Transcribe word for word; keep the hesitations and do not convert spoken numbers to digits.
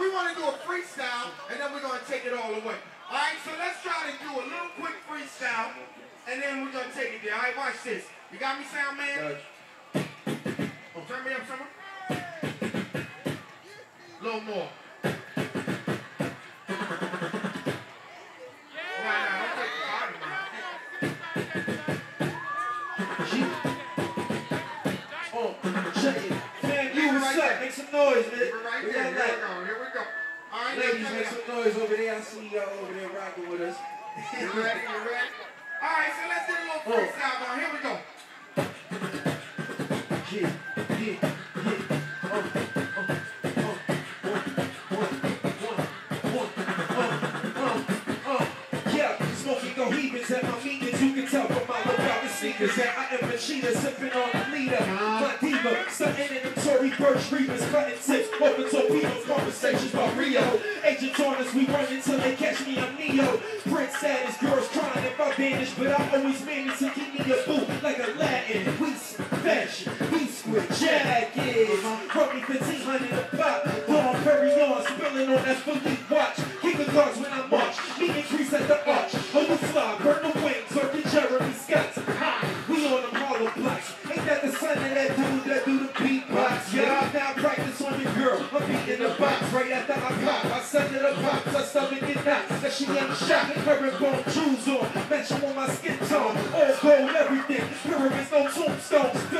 we want to do a freestyle, and then we're going to take it all away. All right, so let's try to do a little quick freestyle, and then we're going to take it there. All right, watch this. You got me, sound man? Oh, turn me up, someone. A little more. Right now, don't take the bottom out. Oh, check it. Man, you what's up? Make some noise, man. We're right there. Here we go. Here we go. All right, ladies, make some noise over there. I see y'all over there rocking with us. You ready? You ready? All right, so let's do a little freestyle now. Here we go. Yeah, yeah, yeah. Oh, oh, oh, one, one, one, one, uh, uh, yeah. Smoking cohibas at my meetings. You can tell from my look out the sneakers that I am a cheater, sipping on a leader. My diva, stunting in them Tory Burch Reapers, cutting tips, open torpedoes, conversations about Rio. Agent Torners, we run until they catch me, I'm Neo. Prince status, girls crying if I vanish, but I always manage to keep me a boot like a Latin. We fashion, we squid jackets, roughly fifteen hundred a pop. Dawn Perignon, spilling on that Philippe watch. King of cards when I march, me increase at the arch. Holy fly, burn the wings, or the Jeremy Scott. Ha, we on them hollow blocks. Ain't that the son of that dude that do the beatbox? Yeah, I now practice on the girl. I'm beating the box right after I pop. I send it a pop, her stomach get knocked. That she ain't shot, herringbone shoes on. Mention on my skin tone, all gold, everything. Pyramids, no tombstones.